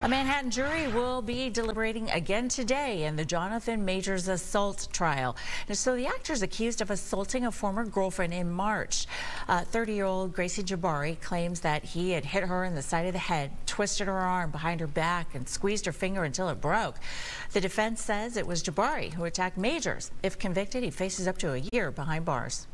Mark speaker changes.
Speaker 1: A Manhattan jury will be deliberating again today in the Jonathan Majors assault trial. And so the actor is accused of assaulting a former girlfriend in March. 30-year-old Gracie Jabari claims that he had hit her in the side of the head, twisted her arm behind her back, and squeezed her finger until it broke. The defense says it was Jabari who attacked Majors. If convicted, he faces up to a year behind bars.